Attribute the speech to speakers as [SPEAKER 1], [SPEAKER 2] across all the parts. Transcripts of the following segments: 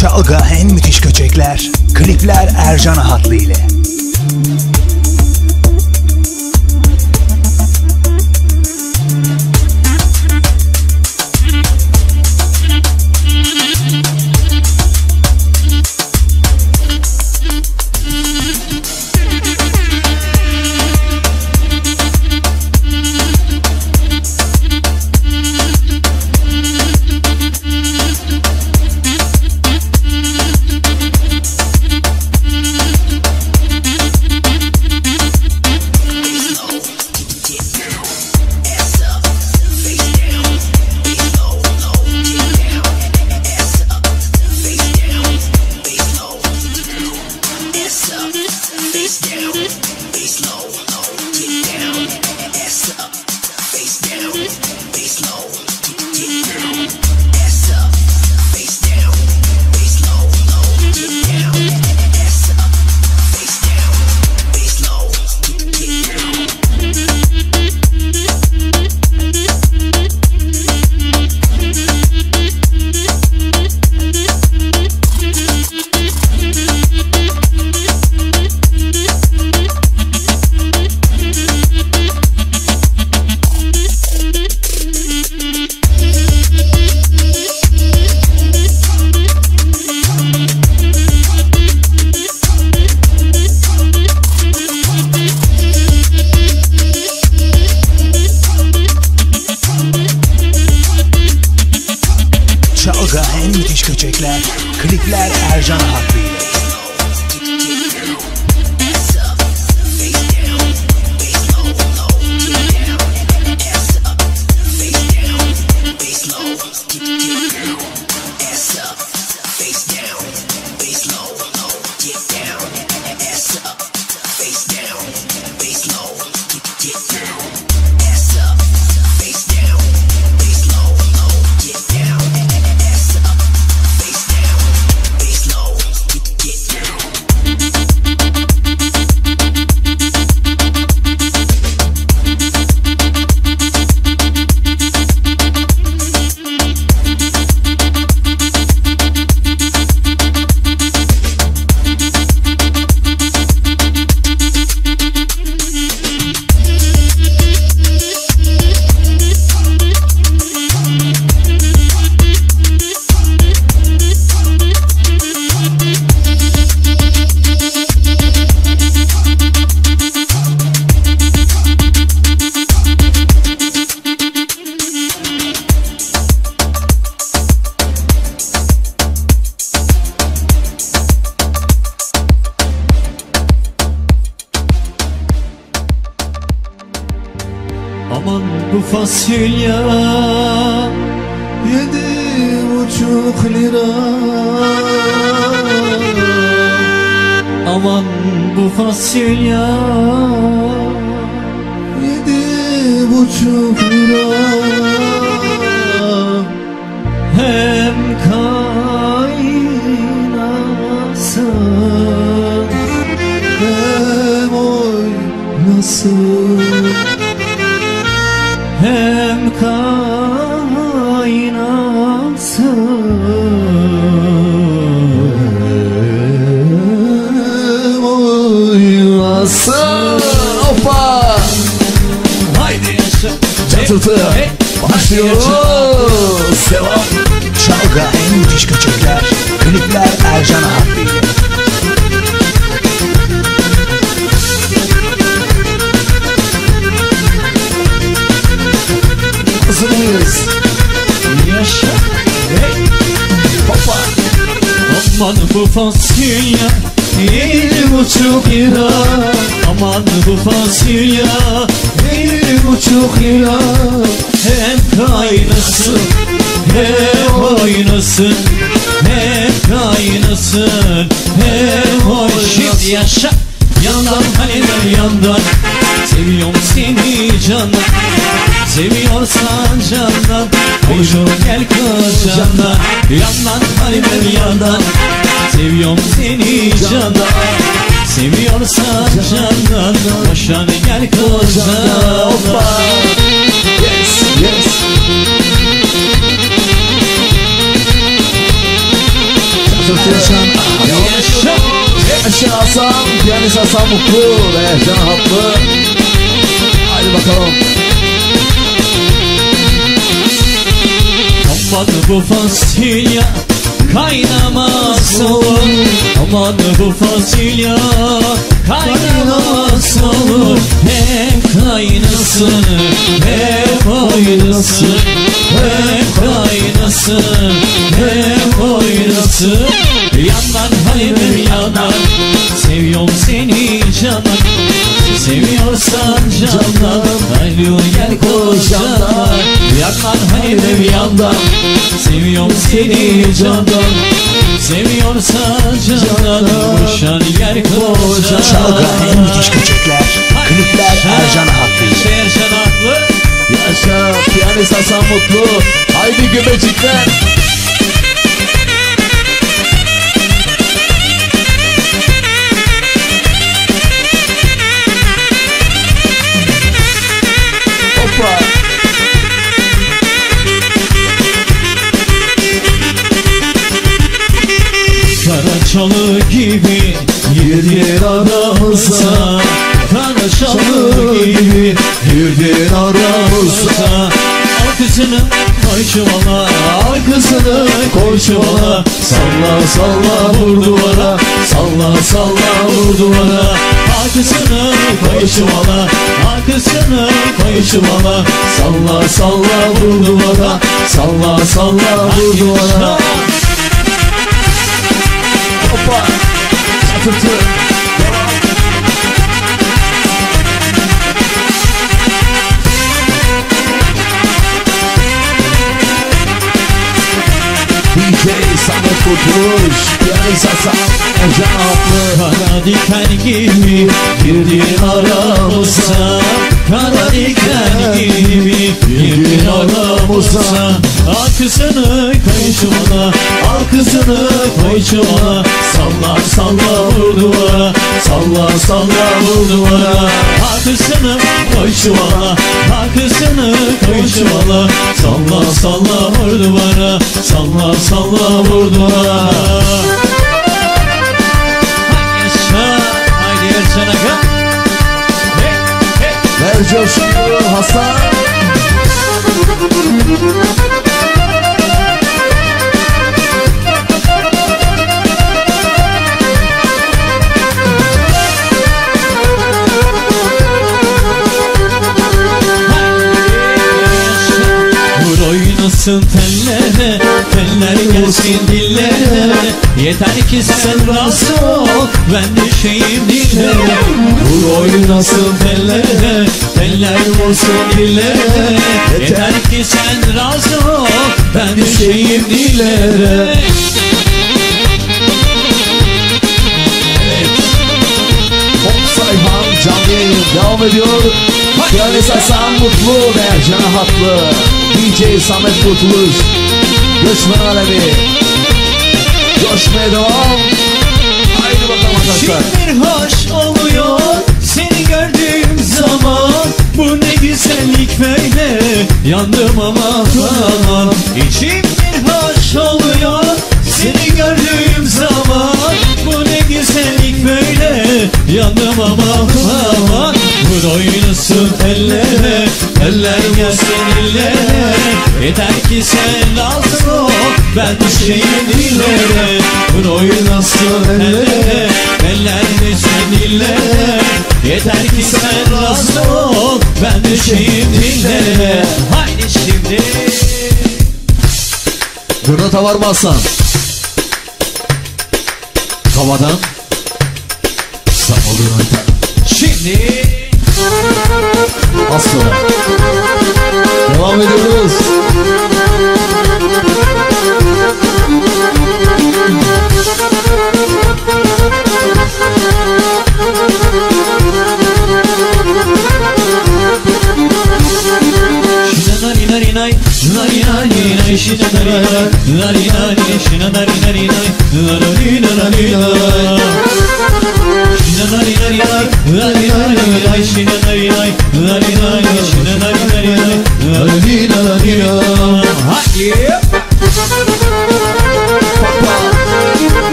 [SPEAKER 1] Çalga en müthiş köçekler, klipler Ercan Ahatlı ile. Çalga en müthiş köçekler, klipler Ercan Ahatlı ile.
[SPEAKER 2] Aman bu fasulye 7,5 lira. Aman bu fasulye 7,5 lira. Hem kaynasın hem oynasın, hem kaynasın hem oynasın.
[SPEAKER 1] Hoppa!
[SPEAKER 2] Haydi yaşa
[SPEAKER 1] Çatırtı başlıyoruz. Devam. Çalga en müthiş köçekler, klipler Ercan Ahatlı ile. Hazır mıyız?
[SPEAKER 2] Yaşa hey.
[SPEAKER 1] Hoppa!
[SPEAKER 2] Aman bu fasulye 7,5 lira. Aman bu fasulye 7,5 lira. Hem kaynasın hem oynasın, hem kaynasın hem oynasın. Şimdi yaşa yandan haliler yandan, seviyorum seni candan. Seviyorsan candan, buyur gel kocandan. Yandan haliler yandan, seviyorum seni candan. Seviyorsan candan, boşan gel kocandan.
[SPEAKER 1] Hoppa! Yes, yes. Çatırtıyorsan
[SPEAKER 2] Yaşa Hasan, piyanist Hasan Mutlu ve Can Hatlı. Hadi bakalım.
[SPEAKER 3] Aman bu fasulye kaynamaz olur. Aman bu fasulye kaynamaz olur. Hem kaynasın hem oynasın. Hem kaynasın hem oynasın. Yandan halim yanan, seviyorum seni canan. Seviyorsan candan, haydi gel koşandan. Yandan halim yandan, seviyorum seni candan. Seviyorsan candan, koşan gel koşan.
[SPEAKER 1] Çalga en müthiş köçekler, klipler Ercan Haklı.
[SPEAKER 3] Ercan Haklı.
[SPEAKER 2] Yaşa piyanist Hasan Mutlu. Haydi göbecikler. Hoppa.
[SPEAKER 3] Karaçalı gibi girdin aramıza. Karaçalı gibi
[SPEAKER 2] Girdin aramıza.
[SPEAKER 3] Al kızını koy çuvala,
[SPEAKER 2] Al kızını koy çuvala. Salla salla vur duvara. Salla salla vur duvara.
[SPEAKER 3] al kızını koy çuvala, al kızını koy çuvala.
[SPEAKER 2] Salla salla vur duvara. Salla salla vur duvara. Hoppa. Çatırtı. DJ Samet Kurtuluş, piyanist Hasan, Ercan Haklı.
[SPEAKER 3] Kara diken gibi girdin aramıza. Kara diken gibi girdin aramıza. Al kızını koy çuvala, al kızını koy çuvala. Salla salla vur duvara, salla salla vur duvara. Al kızını koy çuvala, al kızını koy çuvala. Salla salla vur duvara, salla salla vur duvara. Haydi Ercan Aga. Hey, hey.
[SPEAKER 2] Ver coşkuyu Hasan.
[SPEAKER 3] Vur oynasın tellere, teller gelsin dillere. Yeter ki sen razı ol, ben düşeyim dillere. Vur oynasın tellere, teller vursun dillere. Yeter ki sen razı ol, ben düşeyim dillere.
[SPEAKER 2] Pop Sayhan canlı yayın devam ediyor. Piyanist Hasan Mutlu ve Ercan Haklı. DJ Samet Kurtuluş. Göçmen Alemi. Coşmaya devam. Haydi bakalım arkadaşlar.
[SPEAKER 3] İçim bir hoş oluyor seni gördüğüm zaman. Bu ne güzellik böyle, yandım aman aman. İçim bir hoş oluyor seni gördüğüm zaman. Bu ne güzellik böyle, yandım aman aman. Vur oynasın ellere, eller gelsin illere. Yeter ki sen razı ol, ben düşeyim dillere. Vur oynasın ellere, eller gelsin dillere. Yeter ki sen razı ol, ben düşeyim dillere. Haydi şimdi.
[SPEAKER 2] Gırnata var mı Hasan? Kavadan. İstanbul'un öter.
[SPEAKER 3] Şimdi.
[SPEAKER 2] Az sonra. Devam ediyoruz.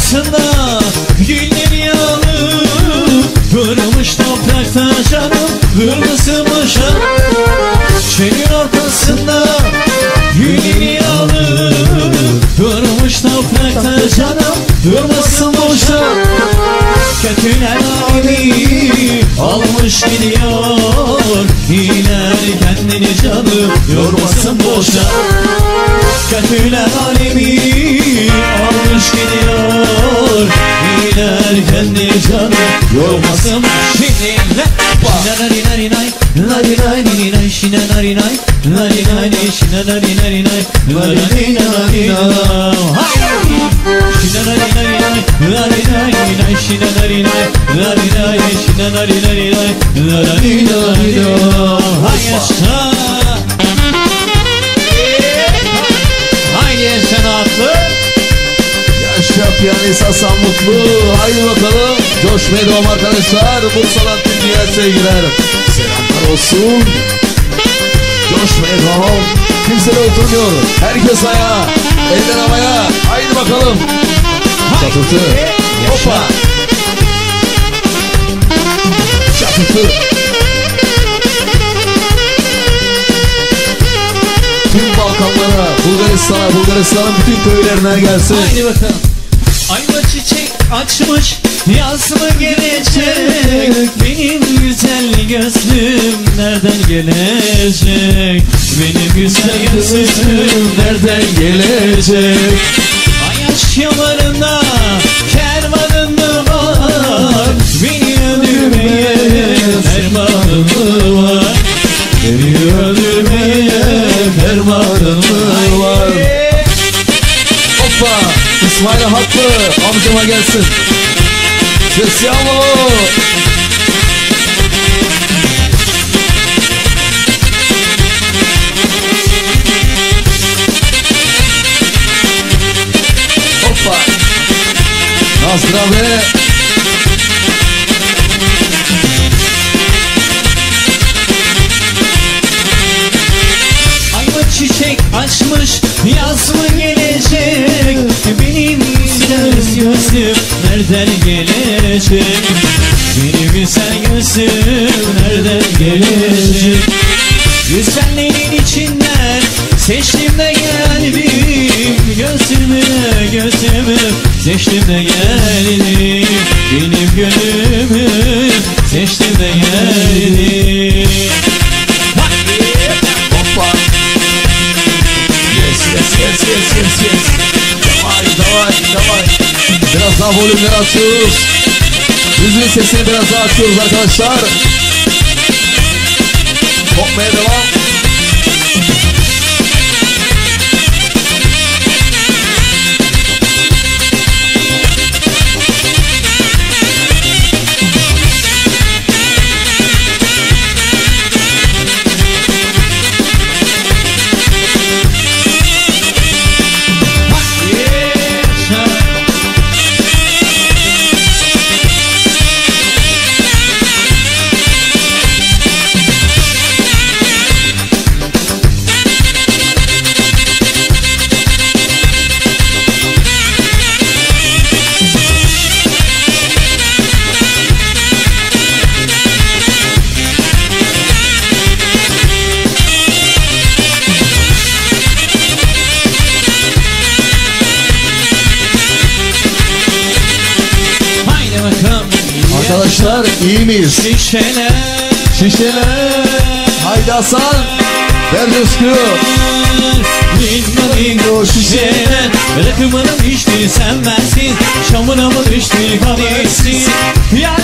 [SPEAKER 3] ortasında gülleri alıp kırılmış toprakta canım kırmızımış. Çölün ortasında gülleri alıp kırılmış toprakta canım kırmızımış. Kötüler alemi almış gidiyor, iyiler kendini canım yormasın boşa. Kötüler alemi almış gidiyor, iyiler kendini canım yormasın. Şimdi Şinanarinay, narinay, şinanarinay, narinay, şinanarinay, narinay. Şinanarinay, narinay, şinanarinay, narinay, şinanarinay, narinay. Hay yaşa. Haydi yaşa atlı.
[SPEAKER 2] Yaşa piyanist Hasan Mutlu. Haydi bakalım. Coşmaya devam arkadaşlar. Bursa'dan tüm diğer sevgiler. Selamlar olsun. Coşmaya devam. Kimse de oturmuyor. Herkes ayağa. Eller havaya. Haydi bakalım. Çatırtı. Hoppa. Çatırtı. Tüm Balkanlara, Bulgaristan'ın bütün köylerine gelsin.
[SPEAKER 3] Haydi bakalım. Ayva çiçek açmış, yaz mı gelecek? Benim güzel gözlüm nereden gelecek? Benim güzel gözlüm nereden gelecek? Ayaş yollarında kervanın mı var? Beni öldürmeye fermanın mı var? Beni öldürmeye fermanın mı var?
[SPEAKER 2] Hoppa! İsmail haklı. Amcama gelsin. Sesiamo! Hoppa! Nazlı ve
[SPEAKER 3] çiçek açmış, yaz mı gelecek? Benim güzel gözlüm nereden gelecek? Benim güzel gözlüm nereden gelecek? Güzellerin içinden seçtim de geldim, gözümü seçtim de geldim, benim gönlümü seçtim de geldim.
[SPEAKER 2] hoppa! Yes. Davay. Biraz daha volümleri açıyoruz. Müziğin sesini biraz daha açıyoruz arkadaşlar. Hopmaya devam. Arkadaşlar iyi miyiz? Şişeler. Haydi Hasan. Ver coşkuyu.
[SPEAKER 3] Bingo şişeler. Rakımına düştü sen bensin. Şamına mı düştü kadesin? Yar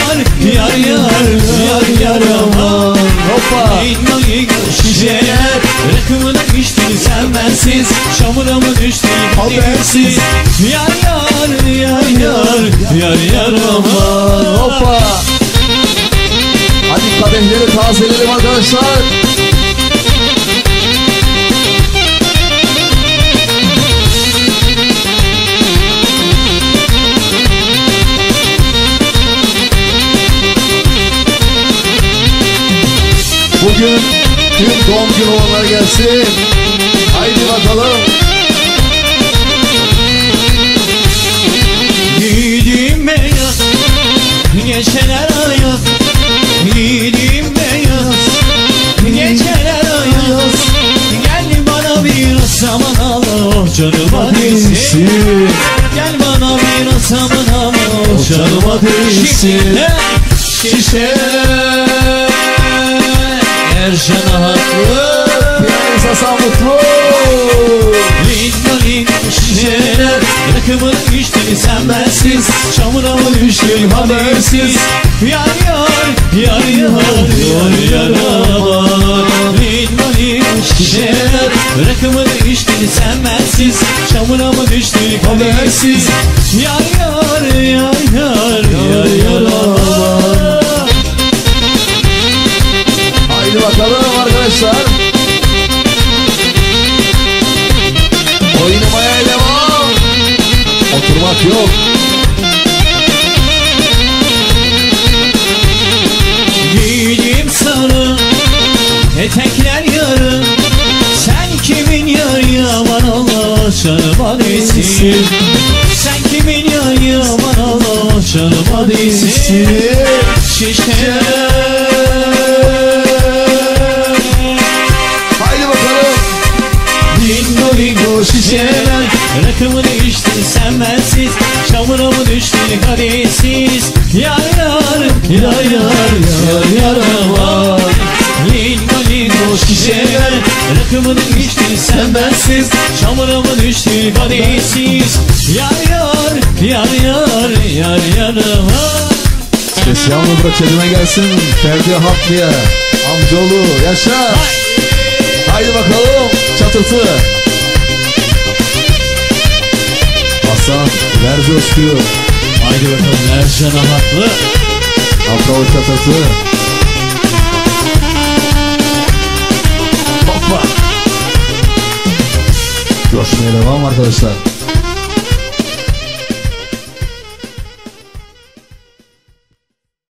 [SPEAKER 3] aman.
[SPEAKER 2] Hoppa.
[SPEAKER 3] Bingo şişeler. Rakımına düştü sen bensiz. Şamına mı düştü kadesin? Yar aman.
[SPEAKER 2] Hoppa. Hadi kadehleri tazeleyelim arkadaşlar. Bugün tüm doğum günü olanlar gelsin. Haydi bakalım. değilsin.
[SPEAKER 3] Gel bana bir atamın ama o
[SPEAKER 2] Canıma değilsin.
[SPEAKER 3] Şişe Ercan haklı.
[SPEAKER 2] Piyanist Hasan Mutlu.
[SPEAKER 3] Linda şişeler rakımın içtiğini sen bensiz. Çamura mı düştün habersiz. Yar yar yar yar yar yar. Linda şişeler rakımın içtiğini sen bensiz. Çamura mı düştün habersiz. Yar yar yar yar yar yar.
[SPEAKER 2] Haydi bakalım arkadaşlar. Oynamaya devam. Oturmak yok.
[SPEAKER 3] Giydim sarı etekler yarı. Sen kimin yarı aman Allah canıma değsin. Sen kimin yarı aman Allah canıma değsin. Şişe.
[SPEAKER 2] Haydi bakalım.
[SPEAKER 3] Lingo lingo şişeler rakımı değiştin sen bensiz. Çamura mı düştün kadehsiz. Yar yar yar yar yar yar var. Lingo lingo şişeler rakımı değiştin sen bensiz. Çamura mı düştün kadehsiz. Yar yar yar yar yar yar var.
[SPEAKER 2] Spesiyal Nubra çelime gelsin. Ferdi Haklı'ya. Amcaoğlu yaşa. Haydi bakalım. Çatırtı. Hasan ver coşkuyu.
[SPEAKER 3] Haydi bakalım Ercan'a haklı.
[SPEAKER 2] Afro çatırtı. Hoppa. Coşmaya devam arkadaşlar.